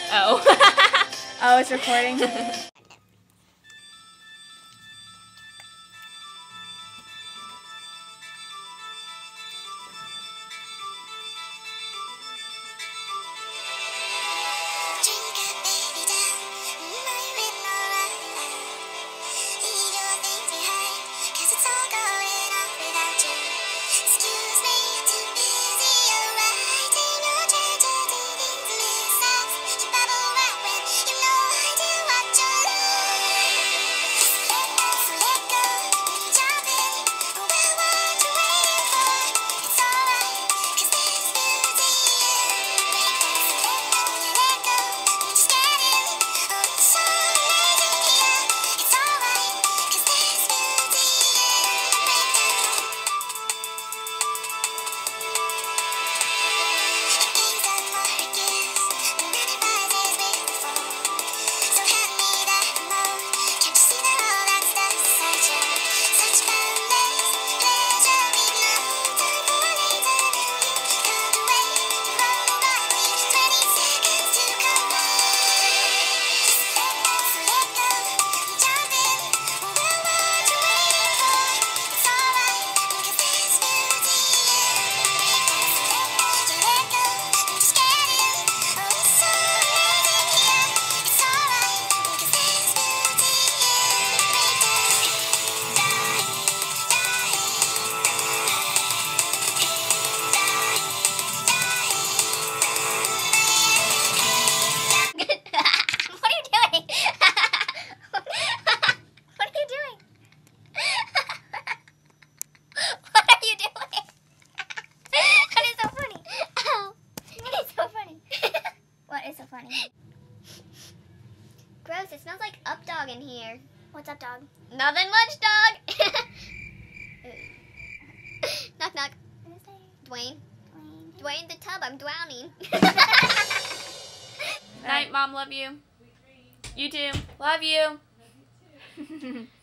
Oh. Oh, it's recording. Gross, it smells like Up Dog in here. What's up, dog? Nothing much, dog. Knock, knock. Who's there? Dwayne. Dwayne the tub, I'm drowning. Night, Mom. Love you. You too. Love you.